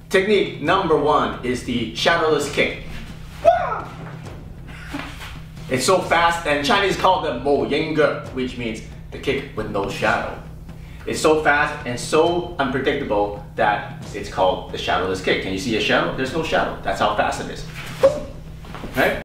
Technique number 1 is the shadowless kick. It's so fast, and Chinese call it mo yingge, which means the kick with no shadow. It's so fast and so unpredictable that it's called the shadowless kick. Can you see a shadow? There's no shadow. That's how fast it is. Right?